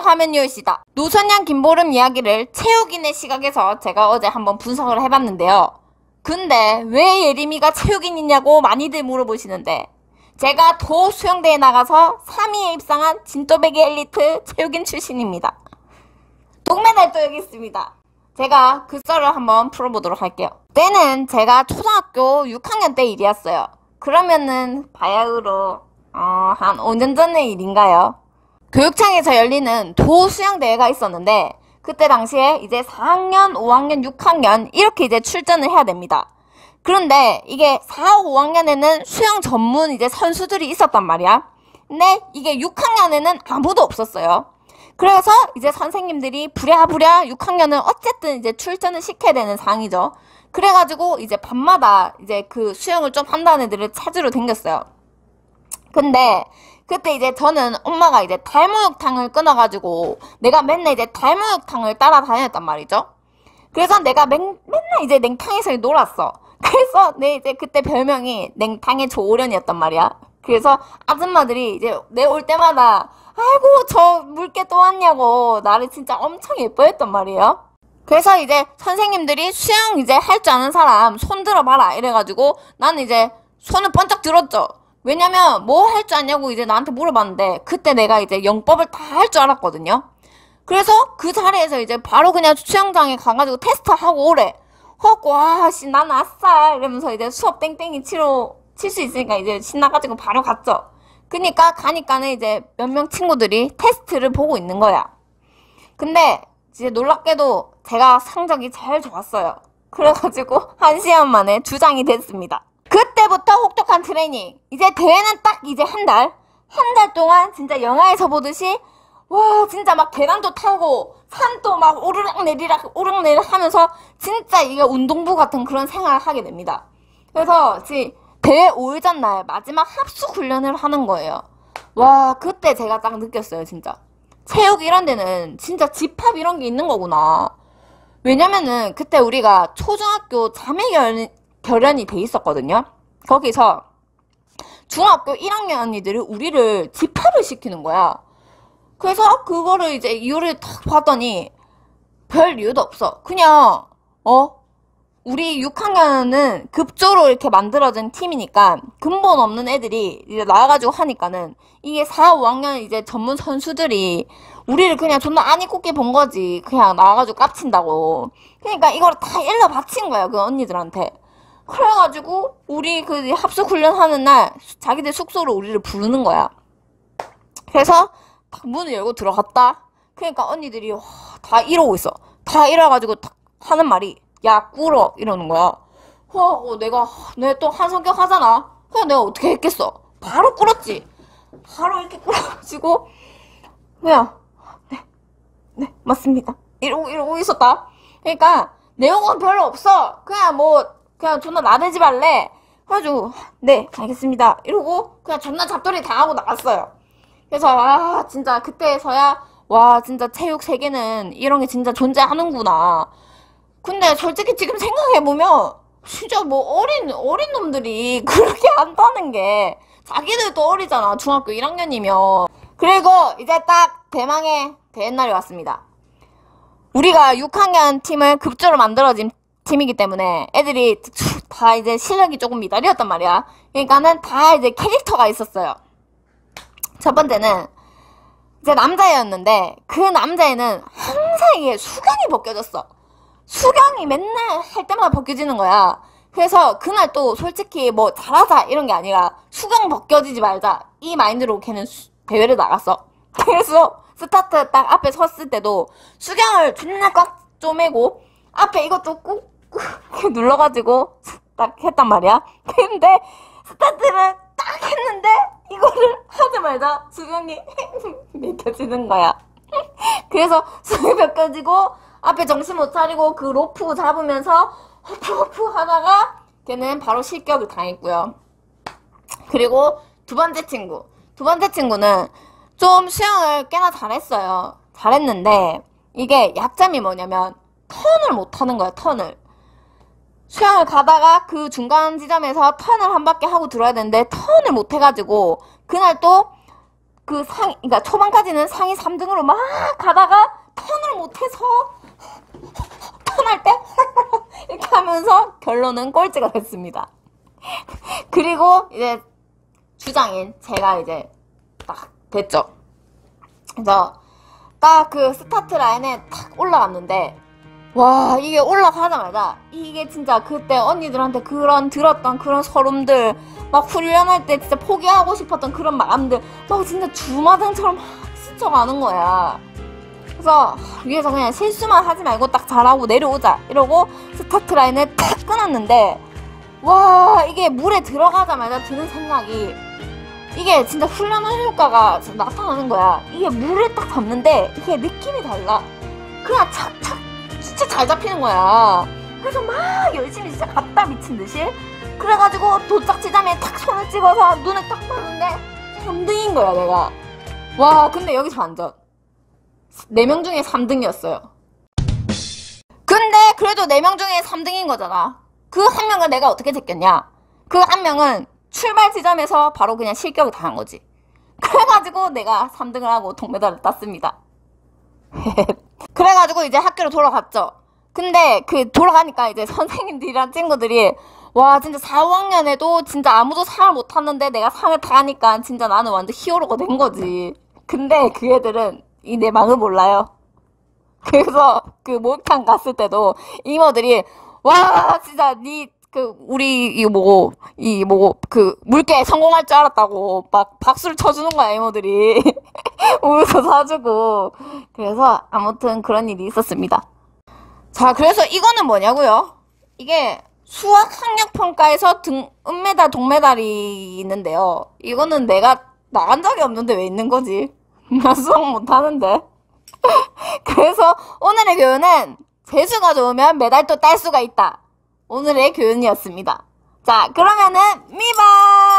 하면 10시다. 노선양 김보름 이야기를 체육인의 시각에서 제가 어제 한번 분석을 해봤는데요. 근데 왜 예림이가 체육인이냐고 많이들 물어보시는데, 제가 도 수영대에 나가서 3위에 입상한 진또배기 엘리트 체육인 출신입니다. 동메달도 여기 있습니다. 제가 그 썰을 한번 풀어보도록 할게요. 때는 제가 초등학교 6학년 때 일이었어요. 그러면은 바야흐로 한 5년 전의 일인가요? 교육청에서 열리는 도 수영대회가 있었는데, 그때 당시에 이제 4학년, 5학년, 6학년 이렇게 이제 출전을 해야 됩니다. 그런데 이게 4, 5학년에는 수영 전문 이제 선수들이 있었단 말이야. 근데 이게 6학년에는 아무도 없었어요. 그래서 이제 선생님들이 부랴부랴 6학년을 어쨌든 이제 출전을 시켜야 되는 상황이죠. 그래가지고 이제 밤마다 이제 그 수영을 좀 한다는 애들을 찾으러 댕겼어요. 근데 그때 이제 저는 엄마가 이제 달모육탕을 끊어가지고 내가 맨날 이제 달모육탕을 따라다녔단 말이죠. 그래서 내가 맨날 이제 냉탕에서 놀았어. 그래서 내 이제 그때 별명이 냉탕의 조오련이었단 말이야. 그래서 아줌마들이 이제 내 올 때마다 아이고 저 물개 또 왔냐고 나를 진짜 엄청 예뻐했단 말이에요. 그래서 이제 선생님들이 수영 이제 할 줄 아는 사람 손 들어봐라 이래가지고 나는 이제 손을 번쩍 들었죠. 왜냐면 뭐 할 줄 아냐고 이제 나한테 물어봤는데, 그때 내가 이제 영법을 다 할 줄 알았거든요. 그래서 그 자리에서 이제 바로 그냥 수영장에 가가지고 테스트하고 오래. 와, 난 아싸 이러면서 이제 수업 땡땡이 칠 수 있으니까 이제 신나가지고 바로 갔죠. 그니까 가니까는 이제 몇 명 친구들이 테스트를 보고 있는 거야. 근데 이제 놀랍게도 제가 성적이 제일 좋았어요. 그래가지고 1시간 만에 주장이 됐습니다. 그때부터 혹독한 트레이닝. 이제 대회는 딱 이제 한 달 동안 진짜 영화에서 보듯이 와 진짜 막 계단도 타고 산도 막 오르락 내리락 하면서 진짜 이게 운동부 같은 그런 생활을 하게 됩니다. 그래서 지금 대회 5일 전날 마지막 합숙 훈련을 하는 거예요. 와 그때 제가 딱 느꼈어요. 진짜 체육 이런 데는 진짜 집합 이런 게 있는 거구나. 왜냐면은 그때 우리가 초중학교 자매 결연이 돼 있었거든요. 거기서 중학교 1학년 언니들이 우리를 집합을 시키는 거야. 그래서 그거를 이제 이유를 딱 봤더니 별 이유도 없어. 그냥 우리 6학년은 급조로 이렇게 만들어진 팀이니까 근본 없는 애들이 이제 나와가지고 하니까는 이게 4, 5학년 이제 전문 선수들이 우리를 그냥 존나 아니 꼽게 본 거지. 그냥 나와가지고 깝친다고. 그러니까 이걸 다 일러 바친 거야 그 언니들한테. 그래가지고 우리 그 합숙 훈련하는 날 자기들 숙소로 우리를 부르는 거야. 그래서 딱 문을 열고 들어갔다. 그러니까 언니들이 다 이러고 있어. 다 이래가지고 딱 하는 말이 야 꿇어 이러는 거야. 내가 또 한성격 하잖아. 그냥 내가 어떻게 했겠어. 바로 꿇었지. 바로 이렇게 꿇어가지고 그냥 네 맞습니다 이러고 있었다. 그러니까 내용은 별로 없어. 그냥 존나 나대지 말래. 그래가지고 네 알겠습니다 이러고 그냥 존나 잡돌이 당하고 나갔어요. 그래서 진짜 그때서야 와 진짜 체육 세계는 이런 게 진짜 존재하는구나. 근데 솔직히 지금 생각해보면 진짜 뭐 어린 놈들이 그렇게 한다는 게 자기들도 어리잖아. 중학교 1학년이면. 그리고 이제 딱 대망의 대회날이 왔습니다. 우리가 6학년 팀을 급조로 만들어진 팀이기 때문에 애들이 다 이제 실력이 조금 미달이었단 말이야. 그러니까는 다 이제 캐릭터가 있었어요. 첫 번째는 이제 남자애였는데 그 남자애는 항상 이게 수경이 벗겨졌어. 수경이 맨날 할 때마다 벗겨지는 거야. 그래서 그날 또 솔직히 뭐 잘하자 이런 게 아니라 수경 벗겨지지 말자 이 마인드로 걔는 대회를 나갔어. 그래서 스타트 딱 앞에 섰을 때도 수경을 존나 꽉 쪼매고 앞에 이것도 꾹 눌러가지고 딱 했단 말이야. 근데 스타트를 딱 했는데 이거를 하자마자 수경이 벗겨지는 거야. 그래서 수경이 벗겨지고 앞에 정신 못 차리고 그 로프 잡으면서 허프 하다가 걔는 바로 실격을 당했고요. 그리고 두 번째 친구는 좀 수영을 꽤나 잘했어요. 잘했는데 이게 약점이 뭐냐면 턴을 못하는 거야. 턴을. 수영을 가다가 그 중간 지점에서 턴을 한 바퀴 하고 들어야 되는데 턴을 못 해가지고 그날 또 그러니까 초반까지는 상위 3등으로 막 가다가 턴을 못해서 턴할 때 이렇게 하면서 결론은 꼴찌가 됐습니다. 그리고 이제 주장인 제가 이제 딱 됐죠. 그래서 딱 그 스타트 라인에 탁 올라갔는데, 와, 이게 올라가자마자 이게 진짜 그때 언니들한테 들었던 그런 서름들, 막 훈련할 때 진짜 포기하고 싶었던 그런 마음들 막 진짜 주마등처럼 막 스쳐가는 거야. 그래서 위에서 그냥 실수만 하지 말고 딱 잘하고 내려오자 이러고 스타트 라인을 탁 끊었는데, 와, 이게 물에 들어가자마자 드는 생각이, 이게 진짜 훈련한 효과가 나타나는 거야. 이게 물을 딱 잡는데 이게 느낌이 달라. 그냥 착착 진짜 잘 잡히는 거야. 그래서 막 열심히 진짜 갔다 미친 듯이. 그래가지고 도착 지점에 탁 손을 찍어서 눈에 딱 봤는데 3등인 거야 내가. 와, 근데 여기서 완전 4명 중에 3등이었어요. 근데 그래도 4명 중에 3등인 거잖아. 그 한 명을 내가 어떻게 제꼈냐. 그 한 명은 출발 지점에서 바로 그냥 실격을 당한 거지. 그래가지고 내가 3등을 하고 동메달을 땄습니다. 그래가지고 이제 학교로 돌아갔죠. 근데 그 돌아가니까 이제 선생님들이랑 친구들이, 와, 진짜 4, 5학년에도 진짜 아무도 상을 못 탔는데 내가 상을 타니까 진짜 나는 완전 히어로가 된 거지. 근데 그 애들은 이 내 망을 몰라요. 그래서 그 목욕탕 갔을 때도 이모들이, 와, 진짜 우리 그 물개 성공할 줄 알았다고 막 박수를 쳐주는 거야 이모들이. 우유도 사주고. 그래서 아무튼 그런 일이 있었습니다. 자, 그래서 이거는 뭐냐고요? 이게 수학 학력 평가에서 은메달 동메달이 있는데요. 이거는 내가 나간 적이 없는데 왜 있는 거지? 나 수학 못하는데. 그래서 오늘의 교훈은 재수가 좋으면 메달도 딸 수가 있다. 오늘의 교훈이었습니다. 자, 그러면은 미바!